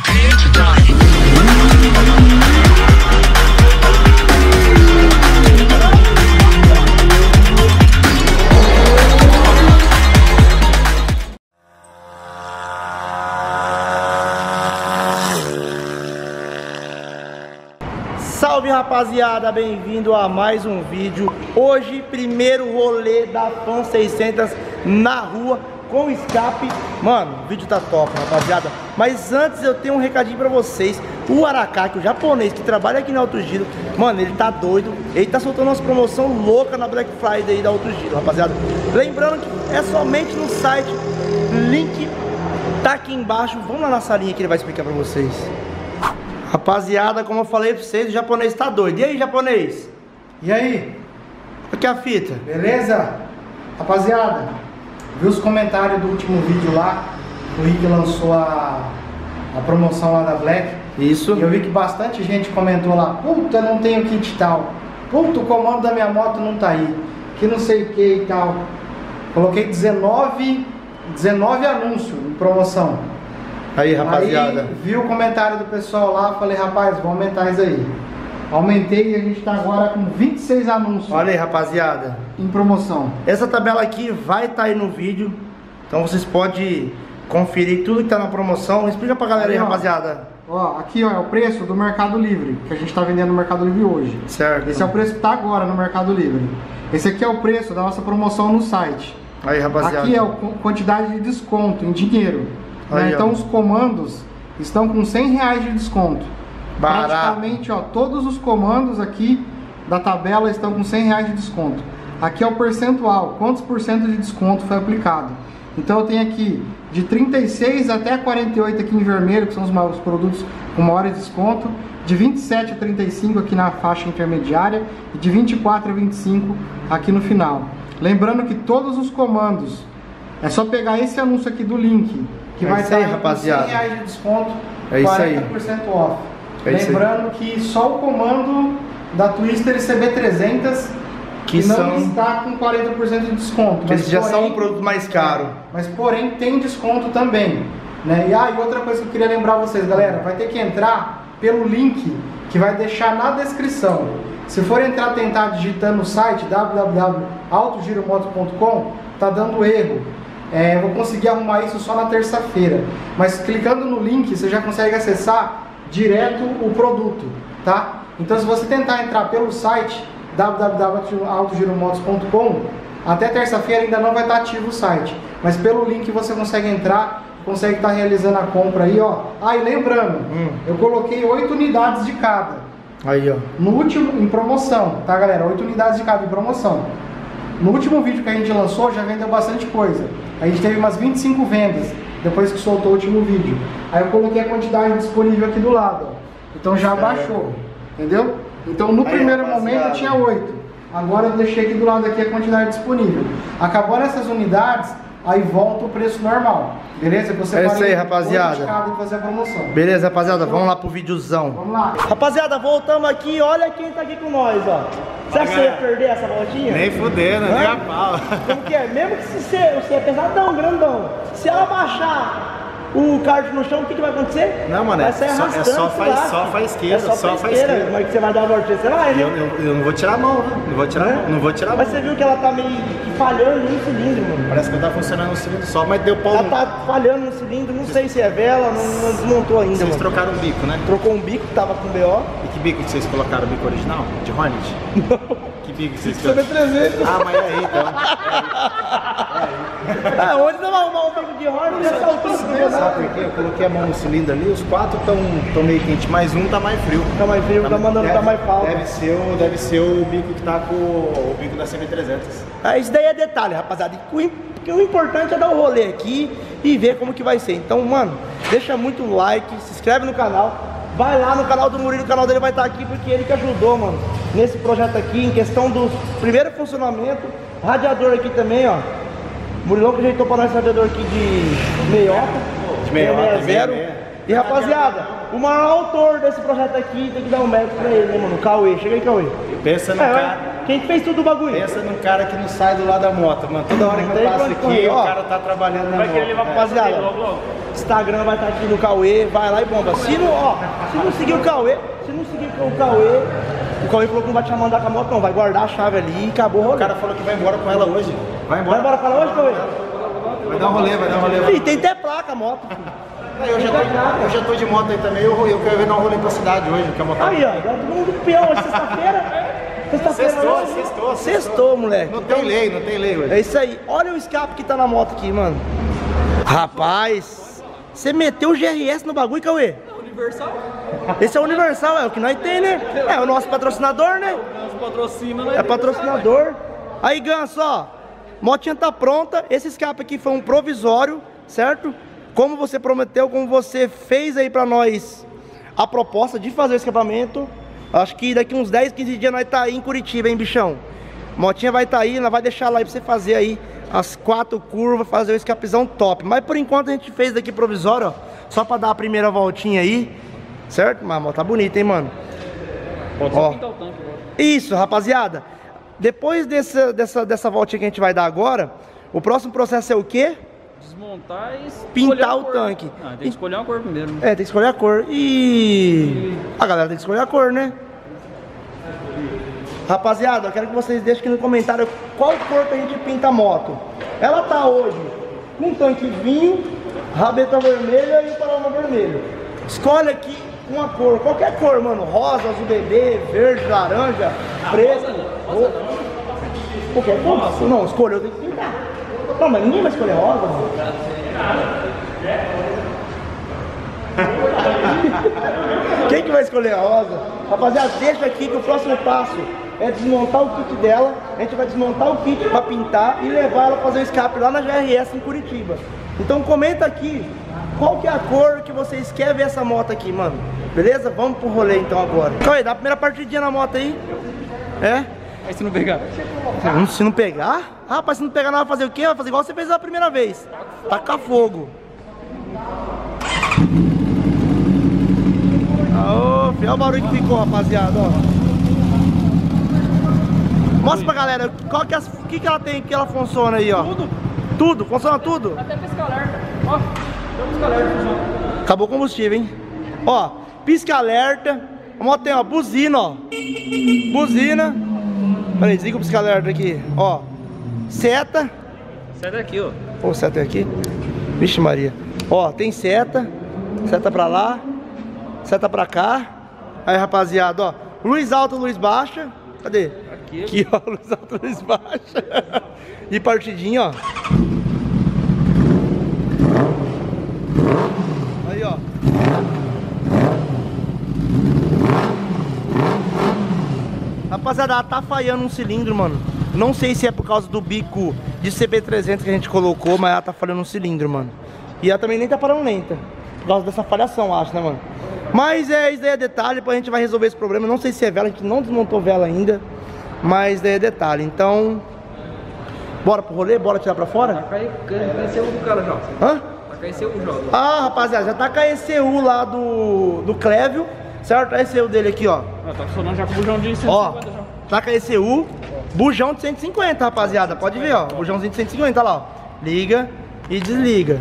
Salve rapaziada, bem-vindo a mais um vídeo. Hoje, primeiro rolê da Fan 600 na rua com escape. Mano, o vídeo tá top, rapaziada. Mas antes eu tenho um recadinho pra vocês. O Aracaki, o japonês que trabalha aqui na Alto Giro, mano, ele tá doido. Ele tá soltando umas promoção louca na Black Friday da Alto Giro, rapaziada. Lembrando que é somente no site. Link tá aqui embaixo. Vamos lá na salinha que ele vai explicar pra vocês. Rapaziada, como eu falei pra vocês, o japonês tá doido. E aí, japonês? E aí? Aqui é a fita. Beleza? Rapaziada, viu os comentários do último vídeo lá? O Rick lançou a promoção lá da Black. Isso. E eu vi que bastante gente comentou lá: puta, não tenho kit tal. Puta, o comando da minha moto não tá aí. Que não sei o que e tal. Coloquei 19 anúncios em promoção. Aí, rapaziada. Aí, vi o comentário do pessoal lá, falei: rapaz, vou aumentar isso aí. Aumentei e a gente tá agora com 26 anúncios. Olha aí, rapaziada, em promoção. Essa tabela aqui vai estar aí no vídeo. Então vocês podem conferir tudo que tá na promoção. Explica pra galera aí, rapaziada. Ó, aqui ó, é o preço do Mercado Livre, que a gente tá vendendo no Mercado Livre hoje. Certo. Esse é o preço que tá agora no Mercado Livre. Esse aqui é o preço da nossa promoção no site. Aí, rapaziada. Aqui é a quantidade de desconto em dinheiro. Aí, então os comandos estão com R$100 de desconto. Barato. Praticamente, ó, todos os comandos aqui da tabela estão com R$100 de desconto. Aqui é o percentual, quantos por cento de desconto foi aplicado. Então eu tenho aqui de 36 até 48 aqui em vermelho, que são os produtos com maior desconto. De 27 a 35 aqui na faixa intermediária. E de 24 a 25 aqui no final. Lembrando que todos os comandos, é só pegar esse anúncio aqui do link, que vai estar com R$100 de desconto, 40% off. Lembrando que só o comando da Twister CB300 que não está com 40% de desconto. Eles já são um produto mais caro. Mas porém tem desconto também, né? E outra coisa que eu queria lembrar vocês, galera, vai ter que entrar pelo link que vai deixar na descrição. Se for entrar, tentar digitando no site www.autogiromoto.com, tá dando erro. Eu vou conseguir arrumar isso só na terça-feira. Mas clicando no link, você já consegue acessar direto o produto, tá? Então se você tentar entrar pelo site www.autogiromotos.com, até terça-feira ainda não vai estar ativo o site. Mas pelo link você consegue entrar, consegue estar realizando a compra aí, ó. E lembrando, eu coloquei 8 unidades de cada. Aí, ó. No último, em promoção, tá, galera? 8 unidades de cada em promoção. No último vídeo que a gente lançou, já vendeu bastante coisa. A gente teve umas 25 vendas depois que soltou o último vídeo. Aí eu coloquei a quantidade disponível aqui do lado, ó. Então já baixou, entendeu? Então no primeiro momento tinha 8. Agora eu deixei aqui do lado aqui a quantidade disponível. Acabou essas unidades, aí volta o preço normal. Beleza? Você é isso aí, rapaziada. E fazer a promoção. Beleza, rapaziada, vamos lá pro videozão. Vamos lá. Rapaziada, voltamos aqui, olha quem tá aqui com nós, ó. Você acha que você ia perder essa voltinha? Nem fudendo, nem a pau. Como que é? Mesmo que você é pesadão, grandão, se ela baixar o kart no chão, o que vai acontecer? Não, mano, vai sair arrastando, só pra esquerda, só pra esquerda. Como é que você vai dar a voltinha? Você vai, né? Eu não vou tirar a mão, né? Não vou tirar a mão. Mas você viu que ela tá meio que falhando no cilindro, mano. Parece que não tá funcionando no cilindro só, mas deu pau. Ela tá falhando no cilindro, não sei se é vela, não desmontou ainda. Vocês trocaram o bico, né? Trocou um bico que tava com BO. E que bico que vocês colocaram? O bico original? De Hornet? Que bico que vocês colocaram? CB300. Mas é aí, então. Onde você vai arrumar um bico de Hornet nessa altura? Sabe por quê? Eu coloquei a mão no cilindro ali, os 4 estão meio quente, mas um tá mais frio. Tá mais frio, tá mandando tá mais falta. Deve ser o bico que tá com o bico da CB300. Isso daí é detalhe, rapaziada. O importante é dar o rolê aqui e ver como que vai ser. Então, mano, deixa muito like, se inscreve no canal. Vai lá no canal do Murilo, o canal dele vai estar aqui porque ele que ajudou, mano, nesse projeto aqui, em questão do primeiro funcionamento. Radiador aqui também, ó. Murilão que ajeitou pra nós esse radiador aqui de meiota. De meiota, 0. E rapaziada, o maior autor desse projeto aqui tem que dar um mérito pra ele, né, mano? O Cauê. Chega aí, Cauê. Pensa no cara. Quem fez tudo o bagulho? Pensa num cara que não sai do lado da moto, mano. Toda hora que eu passo aqui, o cara tá trabalhando na moto. Rapaziada, Instagram vai estar aqui no Cauê, vai lá e bomba. Se não seguir o Cauê, o Cauê falou que não vai te mandar com a moto não, vai guardar a chave ali e acabou o rolê. O cara falou que vai embora com ela hoje. Vai embora com ela hoje, Cauê? Vai dar um rolê, Ih, tem até placa a moto. Eu já tô de moto aí também, eu quero ver dar um rolê pra cidade hoje, que a moto. Aí, ó, todo mundo peão hoje, sexta-feira. Sextou, moleque. Não tem lei hoje. É isso aí. Olha o escape que tá na moto aqui, mano. Rapaz, você meteu o GRS no bagulho, Cauê? Universal? Esse é o Universal, é o que nós tem, né? É o nosso patrocinador, né? Nosso patrocínio, né? É patrocinador. Aí, Ganso, ó, motinha tá pronta. Esse escape aqui foi um provisório, certo? Como você prometeu, como você fez aí pra nós a proposta de fazer o escapamento. Acho que daqui uns 10, 15 dias nós tá aí em Curitiba, hein, bichão? Motinha vai tá aí, ela vai deixar lá aí pra você fazer aí as 4 curvas, fazer o escapezão top. Mas por enquanto a gente fez daqui provisório, ó, só pra dar a primeira voltinha aí, certo? Mas a moto tá bonita, hein, mano? Pode só pintar o tanque agora. Isso, rapaziada. Depois dessa voltinha que a gente vai dar agora, o próximo processo é o quê? Desmontar e Pintar o tanque. Ah, tem que escolher uma cor primeiro. Né? É, tem que escolher a cor. E a galera tem que escolher a cor, né? Rapaziada, eu quero que vocês deixem aqui no comentário qual cor que a gente pinta a moto. Ela tá hoje com tanque vinho, rabeta vermelha e o paralama vermelho. Escolhe aqui uma cor, qualquer cor, mano. Rosa, azul bebê, verde, laranja, preto. Qualquer cor. Não, escolheu, tem que pintar. Não, mas ninguém vai escolher rosa, mano. Quem que vai escolher a rosa? Rapaziada, deixa aqui que o próximo passo é desmontar o kit dela. A gente vai desmontar o kit para pintar e levar ela a fazer o escape lá na GRS em Curitiba. Então comenta aqui qual que é a cor que vocês querem ver essa moto aqui, mano. Beleza? Vamos pro rolê então agora. Então aí, dá a primeira partidinha na moto aí. É? Aí se não pegar? Se não pegar? Ah, rapaz, se não pegar, não vai fazer o quê? Vai fazer igual você fez a primeira vez. Tacar fogo. Aô, olha o barulho que ficou, rapaziada, ó. Mostra pra galera qual que é que ela tem, que ela funciona aí, ó. Tudo. Tudo? Funciona tudo? Até pisca-alerta. Ó, tem pisca-alerta funciona. Acabou o combustível, hein? Ó, pisca-alerta. A moto tem, ó, buzina, ó. Buzina. Peraí, desliga o pisca-alerta aqui. Ó, seta. Seta aqui, ó. Ô, seta aqui. Vixe Maria. Ó, tem seta. Seta pra lá. Seta pra cá. Aí, rapaziada, ó. Luz alta, luz baixa. Cadê? Aqui, ó. Luz alta, luz baixa. E partidinha, ó. Aí, ó. Rapaziada, ela tá falhando um cilindro, mano. Não sei se é por causa do bico de CB300 que a gente colocou, mas ela tá falhando um cilindro, mano. E ela também nem tá parando lenta. Por causa dessa falhação, acho, né, mano? Mas isso aí é detalhe, depois a gente vai resolver esse problema. Não sei se é vela, a gente não desmontou vela ainda. Mas daí é detalhe, então... Bora pro rolê? Bora tirar pra fora? Tá com a ECU do cara já. Hã? Tá com a ECU já. Ah, rapaziada, já tá com a ECU lá do Clévio, certo? A ECU dele aqui, ó. Tá funcionando já com o bujão de 150 Ó, já. tá com a ECU, bujão de 150, rapaziada. Pode ver, ó. Bujãozinho de 150, olha lá, ó. Liga e desliga.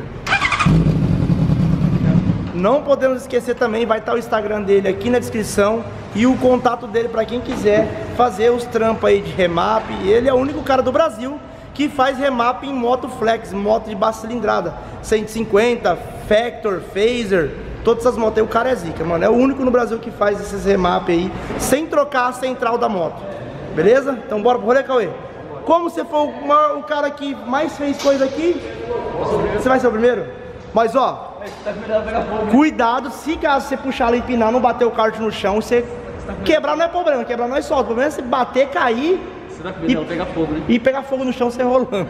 Não podemos esquecer também, vai estar o Instagram dele aqui na descrição e o contato dele para quem quiser fazer os trampos aí de remap. Ele é o único cara do Brasil que faz remap em moto flex, moto de baixa cilindrada, 150, Factor, Phaser, todas essas motos aí, o cara é zica, mano. É o único no Brasil que faz esses remap aí, sem trocar a central da moto. Beleza? Então bora pro rolê, Cauê? Como você foi o cara que mais fez coisa aqui, você vai ser o primeiro? Mas ó, cuidado, se caso você puxar ela e empinar, não bater o kart no chão, você quebrar não é problema, quebrar não é solto. O problema é você bater, cair e pegar fogo, né? E pegar fogo no chão você rolando.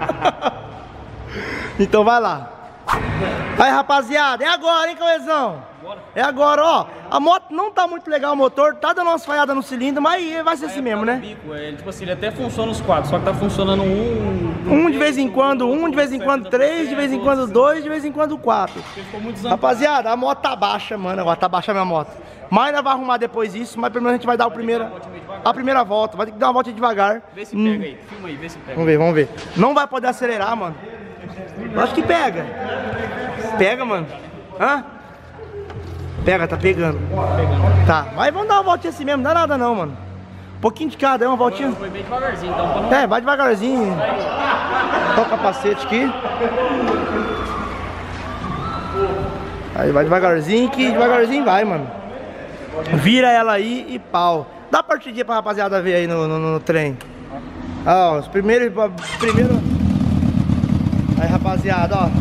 Então vai lá. Aí, rapaziada, é agora, hein, Cauêzão? É agora, ó. A moto não tá muito legal, o motor tá dando umas falhadas no cilindro, mas vai ser assim mesmo, né? Bico, tipo assim, ele até funciona os 4, só que tá funcionando um de vez em quando, de vez em quando 3, de vez em quando 2, de vez em quando 4. Rapaziada, a moto tá baixa, mano, agora tá baixa a minha moto. Mas ainda vai arrumar depois isso, mas primeiro a gente vai dar a primeira volta, vai ter que dar uma volta devagar. Vê se pega aí, filma aí, vê se pega. Vamos ver. Não vai poder acelerar, mano. Eu acho que pega. Pega, mano. Hã? Pega, tá pegando. Tá, mas vamos dar uma voltinha assim mesmo, não dá nada não, mano. Um pouquinho de cada, é uma voltinha. Foi bem devagarzinho, então. Vai devagarzinho. Olha o capacete aqui. Aí vai devagarzinho que devagarzinho vai, mano. Vira ela aí e pau. Dá partidinha pra rapaziada ver aí no trem. Ó, os primeiros. Aí, rapaziada, ó.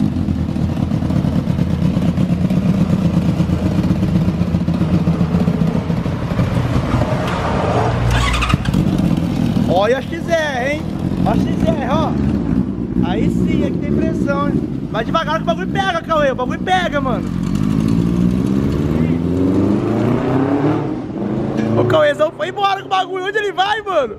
Olha a XR, hein? Olha a XR, ó. Aí sim, aqui tem pressão, hein? Vai devagar que o bagulho pega, Cauê. O bagulho pega, mano. O Cauêzão foi embora com o bagulho. Onde ele vai, mano?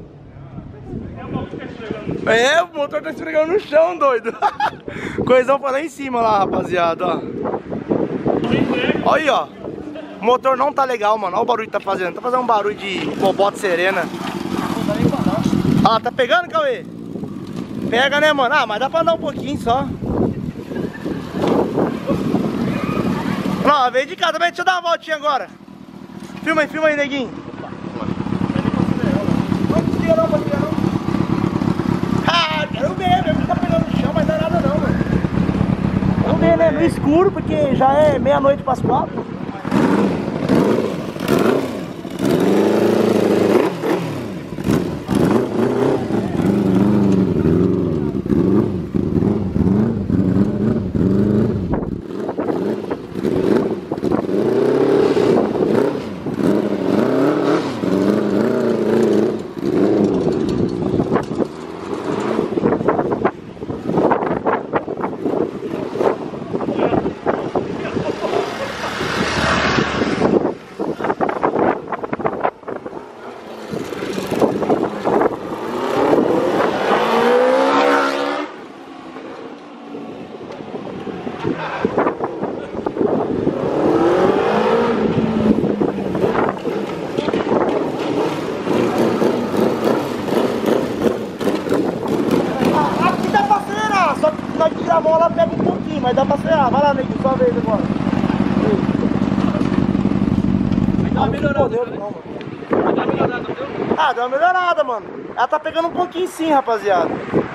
É, o motor tá esfregando no chão, doido. O Cauêzão foi lá em cima, lá, rapaziada, ó. Olha aí, ó. O motor não tá legal, mano. Olha o barulho que tá fazendo. Tá fazendo um barulho de bobote serena. Ah, tá pegando, Cauê? Pega, né, mano? Ah, mas dá pra andar um pouquinho só. Não, veio de cá também. Deixa eu dar uma voltinha agora. Filma aí, neguinho. Não tira não. Ah, quero ver, mesmo que tá pegando no chão, mas não dá nada não, mano. Vamos ver, né? No escuro, porque já é meia-noite pras 4. A mola pega um pouquinho, mas dá pra acelerar. Vai lá, neguinho, só uma vez agora. Dá uma melhorada, não, ah, deu uma melhorada, mano. Ela tá pegando um pouquinho sim, rapaziada.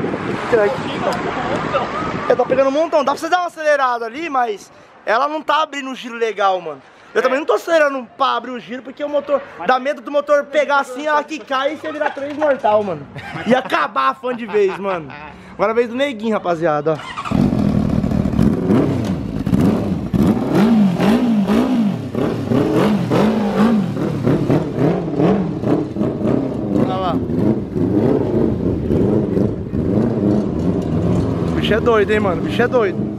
Ela tá pegando um montão. Dá pra você dar uma acelerada ali, mas ela não tá abrindo o giro legal, mano. Eu também não tô acelerando pra abrir o giro, porque o motor... Dá medo do motor pegar assim, ela que cai e você virar 3 mortal, mano. E acabar a fã de vez, mano. Agora a vez do neguinho, rapaziada, ó. Olha lá. O bicho é doido, hein, mano. O bicho é doido.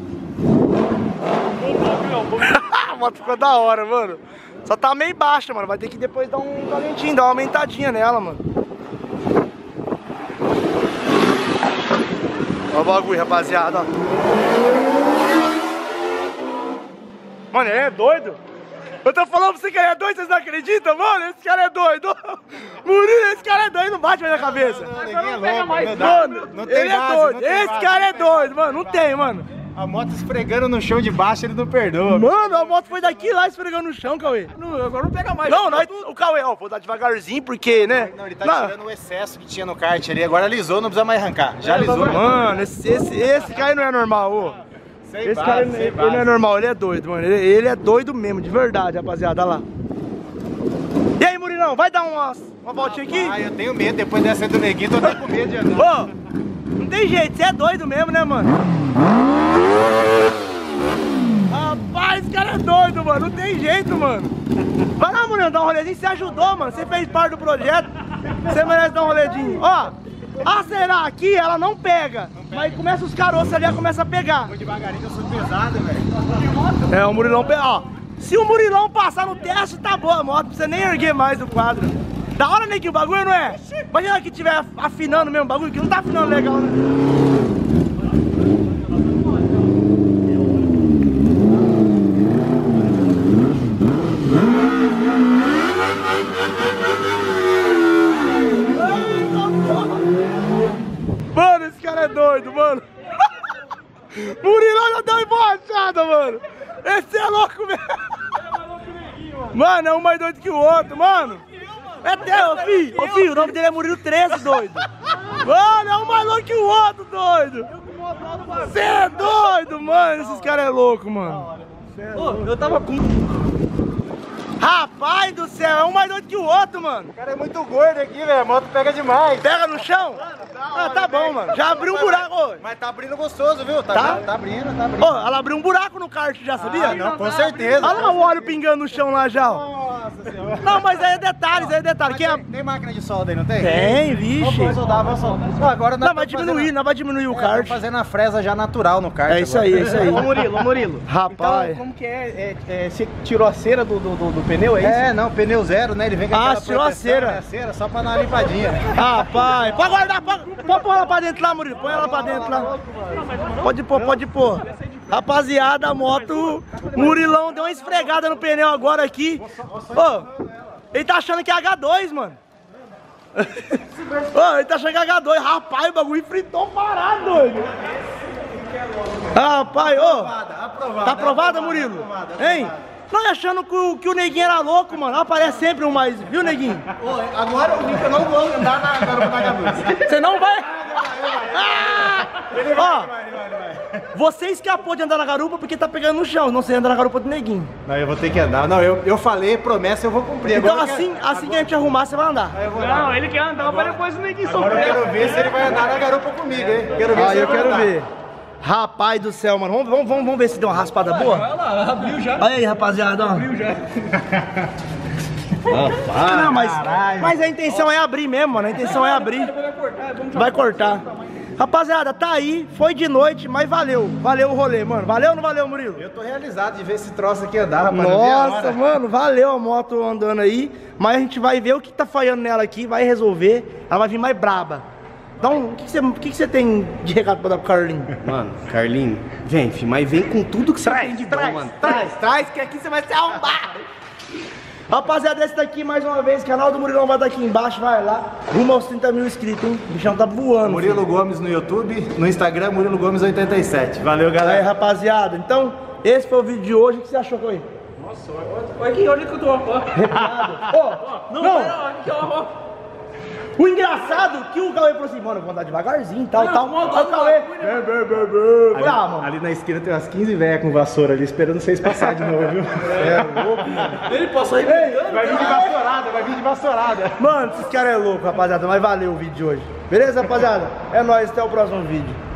A moto ficou da hora, mano. Só tá meio baixa, mano. Vai ter que depois dar um talentinho, dar uma aumentadinha nela, mano. Olha o bagulho, rapaziada, ó. Mano, ele é doido. Eu tô falando pra você que ele é doido, vocês não acreditam, mano? Esse cara é doido. Murilo, esse cara é doido, não bate mais na cabeça. Não pega mais, mano, ele é doido. Esse cara é doido, mano. Não tem, mano. A moto esfregando no chão de baixo, ele não perdoa. Mano, a moto foi daqui lá esfregando no chão, Cauê. Agora não pega mais. Não, o Cauê, ó, vou dar devagarzinho, porque, né? Não, ele tá tirando o excesso que tinha no kart ali. Agora alisou, não precisa mais arrancar. Já alisou. Mano, esse cara não é normal, ô. Esse cara ele não é normal, ele é doido, mano. Ele é doido mesmo, de verdade, rapaziada, olha lá. E aí, Murilão, vai dar uma voltinha aqui? Ah, eu tenho medo, depois dessa do neguinho, tô até com medo de andar. Ô, não tem jeito, você é doido mesmo, né, mano? Rapaz, esse cara é doido, mano, não tem jeito, mano. Vai lá, Murilão, dar um rolezinho, você ajudou, mano, você fez parte do projeto, você merece dar um rolezinho. Ó, acelerar aqui, ela não pega, mas começa os caroços ali, ela começa a pegar. Vou devagarinho, eu sou pesado, velho. É, o Murilão pega, ó. Se o Murilão passar no teste, tá boa a moto, não precisa nem erguer mais do quadro. Da hora, Neguinho, o bagulho, não é? Imagina que tiver afinando mesmo o bagulho, que não tá afinando legal, né? Mano, esse cara é doido, mano. Murilão já deu embora, Esse é louco, velho. Mano, é um mais doido que o outro, mano. É teu, filho. O nome dele é Murilo 13, doido. Mano, é um mais louco que o outro, doido. Você é doido, mano. Esses caras é louco, mano. Eu tava com... Rapaz do céu, é um mais doido que o outro, mano. O cara é muito gordo aqui, velho. A moto pega demais. Pega no chão? Ah, tá bom, mano. Já abriu um buraco hoje. Mas tá abrindo gostoso, viu? Tá? Tá abrindo, tá abrindo. Ó, ela abriu um buraco no kart já, sabia? Não, com certeza. Olha lá o óleo pingando no chão lá já, ó. Nossa senhora. Não, mas aí é detalhes, Tem máquina de solda aí, não tem? Tem, vixe. Vamos soldar, vamos soldar. Não, agora Não, vai diminuir, não vai diminuir o kart. fazendo a fresa já natural no kart. É isso aí, é isso aí. Ô Murilo. Rapaz. Então, como que você tirou a cera do pneu, é isso? É, não, pneu zero, né? Ele vem com aquela tirou a proteção, cera. né? A cera só pra dar uma limpadinha. Rapaz, pode guardar, pode pôr ela pra dentro lá, Murilo. Põe ela pra dentro lá. Pode pôr. Rapaziada, a moto, Murilão deu uma esfregada no pneu agora aqui. Ô, ele tá achando que é H2, mano. Ô, ele tá achando que é H2. Rapaz, o bagulho fritou parado, doido. Rapaz, ô. Tá aprovada, Murilo? Hein? Não, achando que o neguinho era louco, mano. Aparece sempre um mais, viu, neguinho? Agora eu vi que eu não vou andar na garupa da H2. Você não vai? Ele Ó, vai. você escapou de andar na garupa porque tá pegando no chão, não você anda na garupa do neguinho. Não, eu vou ter que andar. Não, eu falei, promessa, eu vou cumprir. Então Agora assim que a gente arrumar, você vai andar. Não, ele quer andar pra depois o neguinho Agora eu sofrer. quero ver se ele vai andar na garupa comigo, hein? Quero ver se ele Eu vai quero andar. ver. Rapaz do céu, mano. Vamos ver se deu uma raspada boa? Olha lá, abriu já. Olha aí, rapaziada, ó. Abriu já. Não, mas a intenção é abrir mesmo, mano. A intenção é abrir. Vai cortar. Rapaziada, tá aí, foi de noite, mas valeu. Valeu o rolê, mano. Valeu ou não valeu, Murilo? Eu tô realizado de ver esse troço aqui andar, rapaz. Nossa, mano, valeu a moto andando aí. Mas a gente vai ver o que tá falhando nela aqui, vai resolver. Ela vai vir mais braba. Então, o que você tem de recado pra dar pro Carlinho? Mano, Carlinho, vem, filho, mas vem com tudo que você tem de bom, mano. Traz, que aqui você vai se arrombar. Rapaziada, esse daqui, mais uma vez, canal do Murilão vai estar aqui embaixo, vai lá. Rumo aos 30 mil inscritos, hein? O bichão tá voando. Murilo Gomes no YouTube, no Instagram, Murilo Gomes 87. Valeu, Aí, galera. rapaziada, então, esse foi o vídeo de hoje. O que você achou, Coelho? Nossa, olha aqui, olha que eu tô. Ó. Não. Aqui, ó. O engraçado é que o Cauê falou assim, mano, eu vou andar devagarzinho e tal. Aí o Cauê... mano. Ali na esquina tem umas 15 velhas com vassoura ali, esperando vocês passarem de novo, viu? É louco, mano. Ele passou arrebentando. Vai vir de vassourada. Mano, esses caras é louco, rapaziada, mas valeu o vídeo de hoje. Beleza, rapaziada? É nóis, até o próximo vídeo.